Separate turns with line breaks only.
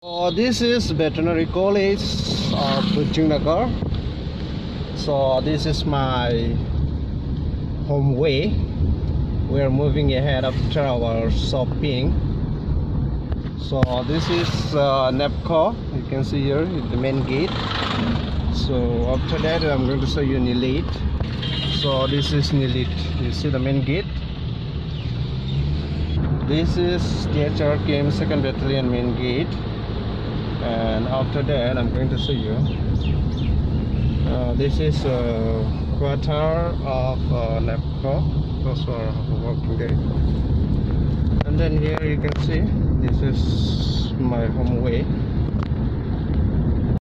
This is Veterinary College of Junakar. So this is my home way. We are moving ahead after our shopping. So this is NEPCO. You can see here the main gate. So after that I'm going to show you Nilit. So this is Nilit. You see the main gate. This is THRKM 2nd Battalion main gate. And after that I'm going to show you this is quarter of NEPCO. Those are working day. And then here you can see this is my home way.